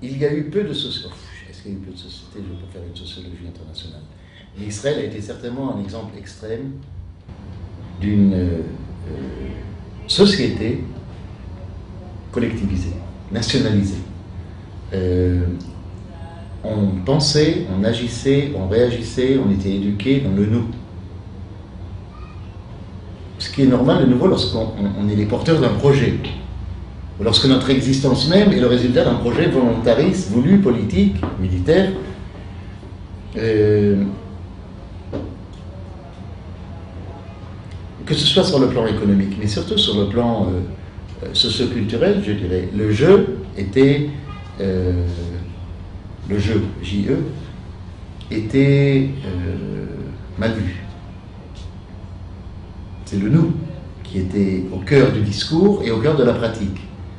il y a eu peu de sociétés. Est-ce qu'il y a eu peu de sociétés? Je ne veux pas faire une sociologie internationale. Mais Israël a été certainement un exemple extrême d'une société collectivisée, nationalisée. On pensait, on agissait, on réagissait, on était éduqué dans le nous. Ce qui est normal de nouveau lorsqu'on est les porteurs d'un projet. Lorsque notre existence même est le résultat d'un projet volontariste, voulu, politique, militaire. Que ce soit sur le plan économique, mais surtout sur le plan socio-culturel, je dirais, le jeu était, le jeu, J-E, était mal vu. C'est le nous qui était au cœur du discours et au cœur de la pratique.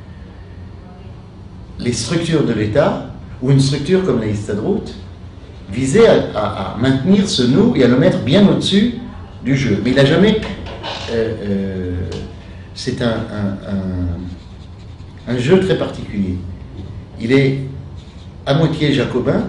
Les structures de l'État, ou une structure comme la Histadrout, visait à maintenir ce nous et à le mettre bien au-dessus du jeu. Mais il n'a jamais... c'est un jeu très particulier. Il est à moitié jacobin,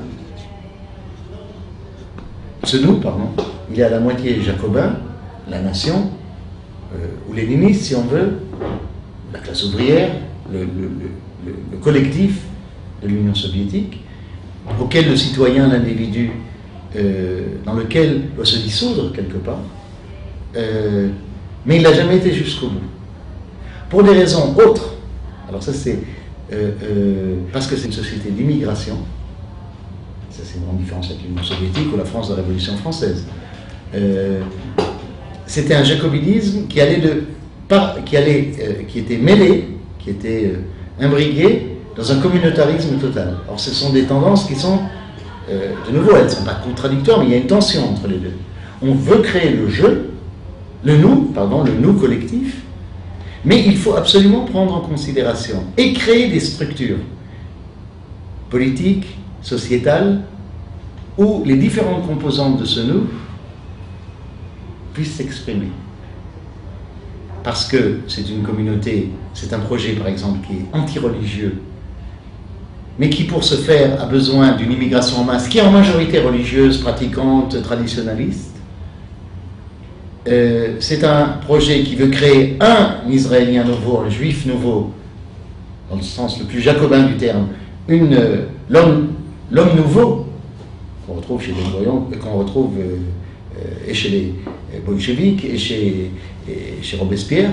ce nous, pardon, il est à la moitié jacobin, la nation, ou léniniste, si on veut, la classe ouvrière, le collectif de l'Union soviétique, auquel le citoyen, l'individu, dans lequel doit se dissoudre quelque part, mais il n'a jamais été jusqu'au bout. Pour des raisons autres, alors ça c'est parce que c'est une société d'immigration, ça c'est une grande différence avec l'Union soviétique ou la France de la Révolution française. C'était un jacobinisme qui était mêlé, qui était imbrigué dans un communautarisme total. Alors ce sont des tendances qui sont, de nouveau, elles ne sont pas contradictoires, mais il y a une tension entre les deux. On veut créer le jeu, le nous collectif, mais il faut absolument prendre en considération et créer des structures politiques, sociétales, où les différentes composantes de ce nous puissent s'exprimer. Parce que c'est une communauté, c'est un projet par exemple qui est anti-religieux, mais qui pour ce faire a besoin d'une immigration en masse, qui est en majorité religieuse, pratiquante, traditionnaliste. C'est un projet qui veut créer un Israélien nouveau, un Juif nouveau, dans le sens le plus jacobin du terme, l'homme nouveau, qu'on retrouve chez Ben Gurion, qu'on retrouve et chez les bolcheviks et chez Robespierre.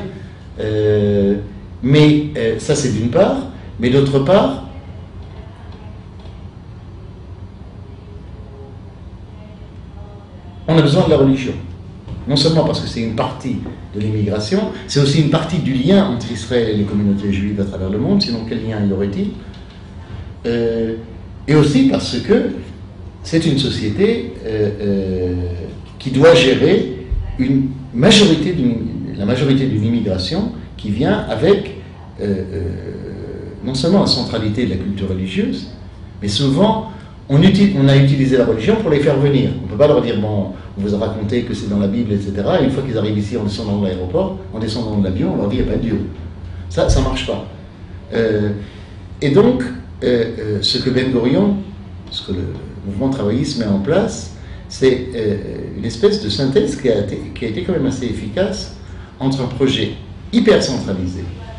Mais ça c'est d'une part, mais d'autre part, on a besoin de la religion. Non seulement parce que c'est une partie de l'immigration, c'est aussi une partie du lien entre Israël et les communautés juives à travers le monde, sinon quel lien y aurait-il? Et aussi parce que c'est une société qui doit gérer la majorité d'une immigration qui vient avec non seulement la centralité de la culture religieuse, mais souvent on a utilisé la religion pour les faire venir. On ne peut pas leur dire, bon, on vous a raconté que c'est dans la Bible, etc. Et une fois qu'ils arrivent ici en descendant de l'aéroport, en descendant de l'avion, on leur dit, il n'y a pas de Dieu. Ça ne marche pas. Et donc, ce que Ben Gurion, ce que le mouvement travailliste met en place, c'est une espèce de synthèse qui a été quand même assez efficace entre un projet hyper centralisé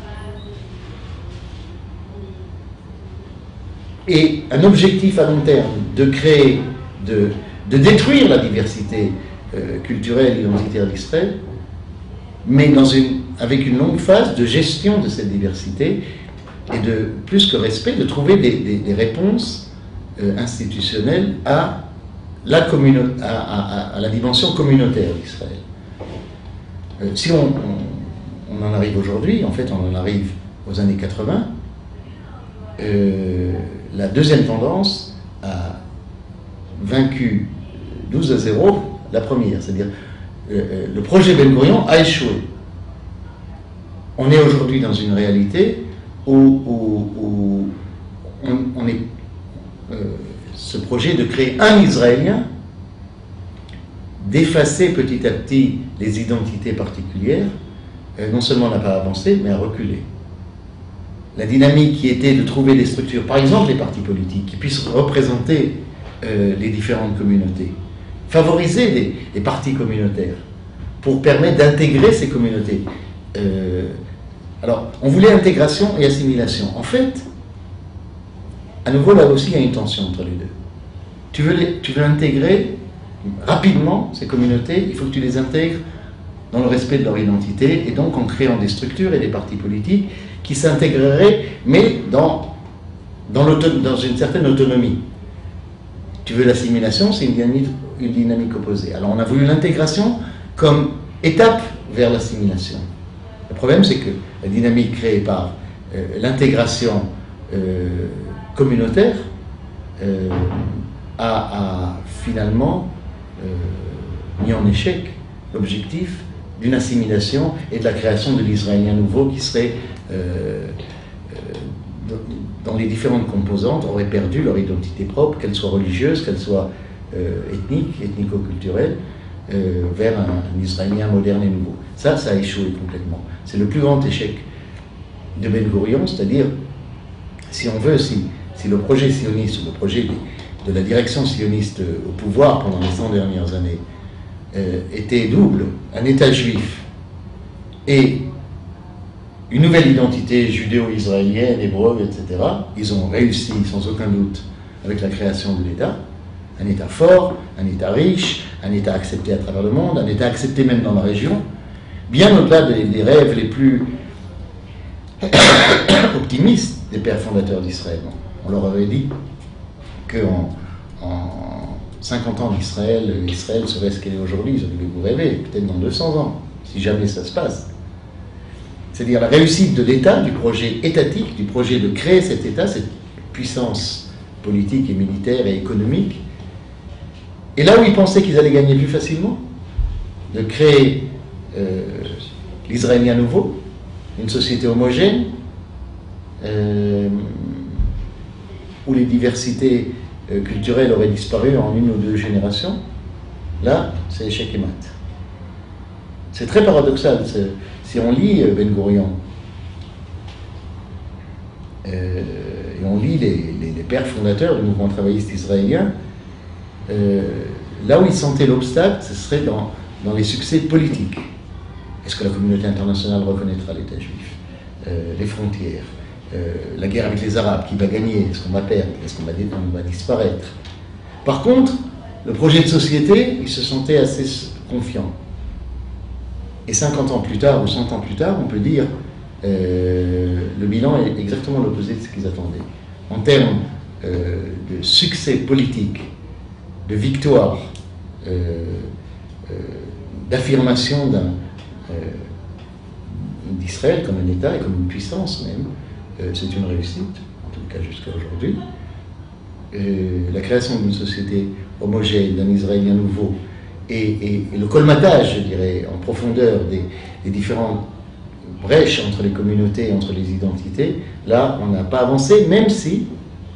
et un objectif à long terme de créer, de détruire la diversité culturelle et identitaire d'Israël, mais avec une longue phase de gestion de cette diversité et de, plus que respect, de trouver des réponses institutionnelles à la dimension communautaire d'Israël. Si on en arrive aujourd'hui, en fait on en arrive aux années 80, la deuxième tendance a vaincu 12-0 la première, c'est-à-dire le projet Ben Gurion a échoué. On est aujourd'hui dans une réalité où on est ce projet de créer un Israélien, d'effacer petit à petit les identités particulières, non seulement n'a pas avancé, mais a reculé. la dynamique qui était de trouver des structures, par exemple les partis politiques, qui puissent représenter les différentes communautés, favoriser les partis communautaires pour permettre d'intégrer ces communautés. Alors, on voulait intégration et assimilation. En fait, à nouveau, là aussi, il y a une tension entre les deux. Tu veux intégrer rapidement ces communautés, il faut que tu les intègres dans le respect de leur identité, et donc en créant des structures et des partis politiques qui s'intégreraient, mais dans une certaine autonomie. Tu veux l'assimilation, c'est une dynamique opposée. Alors on a voulu l'intégration comme étape vers l'assimilation. Le problème, c'est que la dynamique créée par l'intégration communautaire a finalement mis en échec l'objectif d'une assimilation et de la création de l'Israélien nouveau qui serait, dans les différentes composantes, aurait perdu leur identité propre, qu'elle soit religieuse, qu'elle soit ethnique, ethnico-culturelle, vers un Israélien moderne et nouveau. Ça a échoué complètement. C'est le plus grand échec de Ben Gurion, c'est-à-dire, si on veut, si le projet sioniste, ou le projet de la direction sioniste au pouvoir pendant les 100 dernières années était double, un État juif et une nouvelle identité judéo-israélienne, hébreu, etc., ils ont réussi sans aucun doute avec la création de l'État, un État fort, un État riche, un État accepté à travers le monde, un État accepté même dans la région, bien au-delà des rêves les plus optimistes des pères fondateurs d'Israël. On leur avait dit qu'en 50 ans d'Israël, Israël serait ce qu'elle est aujourd'hui. Ils ont dit, vous rêvez, peut-être dans 200 ans, si jamais ça se passe. C'est-à-dire la réussite de l'État, du projet étatique, du projet de créer cet État, cette puissance politique et militaire et économique. Et là où ils pensaient qu'ils allaient gagner plus facilement, de créer l'Israélien nouveau, une société homogène, où les diversités culturelles auraient disparu en 1 ou 2 générations, là, c'est échec et mat. C'est très paradoxal. Si on lit Ben Gurion, et on lit les pères fondateurs du mouvement travailliste israélien, là où ils sentaient l'obstacle, ce serait dans les succès politiques. Est-ce que la communauté internationale reconnaîtra l'État juif, les frontières, la guerre avec les Arabes, qui va gagner, est-ce qu'on va perdre, est-ce qu'on va disparaître. Par contre, le projet de société, ils se sentaient assez confiants. Et 50 ans plus tard, ou 100 ans plus tard, on peut dire, le bilan est exactement l'opposé de ce qu'ils attendaient. En termes de succès politique, de victoire, d'affirmation d'Israël comme un État et comme une puissance même, c'est une réussite, en tout cas jusqu'à aujourd'hui. La création d'une société homogène, d'un Israélien nouveau, et le colmatage, je dirais, en profondeur des différentes brèches entre les communautés, entre les identités, là, on n'a pas avancé, même si,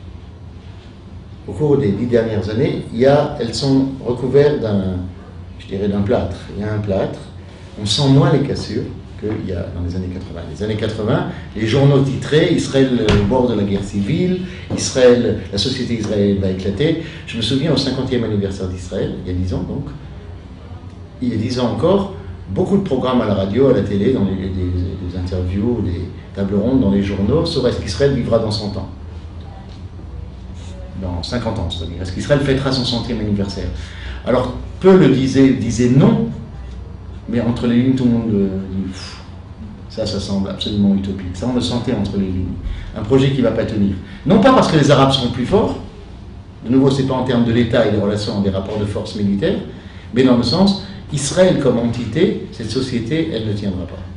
au cours des 10 dernières années, elles sont recouvertes d'un plâtre. Il y a un plâtre, on sent moins les cassures qu'il y a dans les années 80. Les années 80, les journaux titraient « Israël au bord de la guerre civile »,« la société israélienne va éclater ». Je me souviens au 50e anniversaire d'Israël, il y a 10 ans donc, il y a 10 ans encore, beaucoup de programmes à la radio, à la télé, dans des interviews, des tables rondes dans les journaux, sur est-ce qu'Israël vivra dans 100 ans. Dans 50 ans, c'est-à-dire, est-ce qu'Israël fêtera son 100e anniversaire. Alors, peu le disaient non, mais entre les lignes, tout le monde dit ça semble absolument utopique. Ça, on le sentait entre les lignes. Un projet qui ne va pas tenir. Non pas parce que les Arabes seront plus forts, de nouveau, ce n'est pas en termes de l'État et des relations, des rapports de force militaires, mais dans le sens, Israël comme entité, cette société, elle ne tiendra pas.